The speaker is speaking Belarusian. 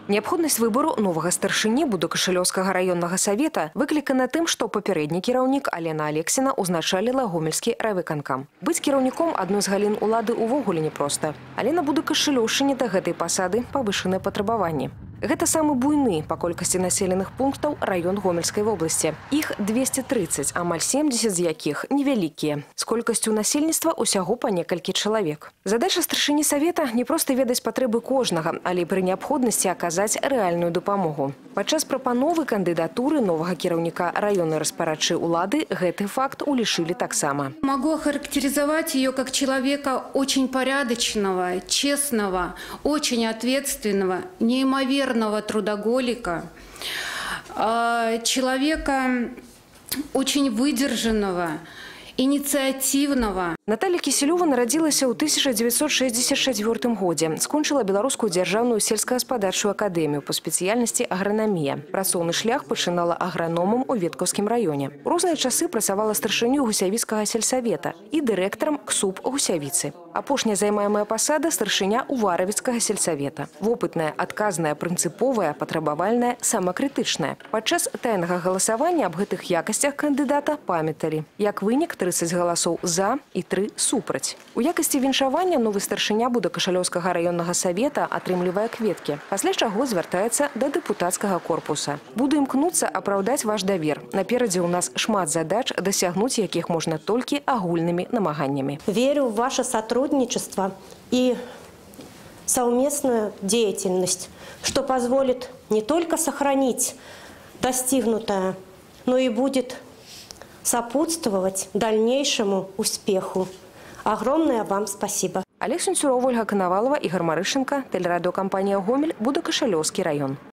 Неабходнасць выбору новага старшыні Будакашылёўскага раённага савета выклікана тым, што папярэдні кіраўнік Алена Алексіна узначаліла гомельскі райвыканкам. Быць кіраўніком адной з галін улады ўвогуле непроста. Але на Будакашылёўшчыне да гэтай пасады павышаныя патрабаванні. Гэта самы буйны па колькасці населеных пунктаў раён Гомельскай вобласці. Іх 230, амаль 70 з якіх невялікія. З колькасцю насельніцтва ўсяго па некалькі чалавек. Задача старшыні савета не проста ведаць патрэбы кожнага, але пры неабходнасці аказаць рэальную дапамогу. Падчас прапановы кандыдатуры новага кіраўніка раённай распарадчай улады гэты факт улічылі таксама. Могу охарактеризовать ее как человека очень порядочного, честного, очень ответственного, неимоверного трудоголика, человека очень выдержанного, инициативного. Наталья Киселёва нарадзілася ў 1964 годзе. Скончыла Беларускую дзяржаўную сельскагаспадарчую акадэмію па спецыяльнасці агранамія. Працоўны шлях пачынала аграномам у Веткаўскім раёне. У розныя часы працавала старшынёй Гусявіцкага сельсавета і дырэктарам КСУП Гусявіцы. Апошняя займаемая пасада старшыня Уваравіцкага сельсавета. Вопытная, адказная, прынцыповая, патрабавальная, самакрытычная. Падчас тайнага галасавання аб гэтых якасцях кандыдата памяталі. Як вынік 30 галасоў за і 3 супраць. У якасці віншавання новы старшыня Будакашылёўскага раённага савета атрымлівае кветкі, пасля чаго звяртаецца да дэпутацкага корпуса. Буду імкнуцца апраўдаць ваш давер. Наперадзе ў нас шмат задач, дасягнуць якіх можна толькі агульнымі намаганнямі. Верю в ваше сотрудничество и совместную деятельность, что позволит не только сохранить достигнутое, но и будет сопутствовать дальнейшему успеху. Огромное вам спасибо. Олег Сунцюров, Ольга Коновалова, Игорь Марышенко, телерадиокомпания «Гомель», Будакашылёўский район.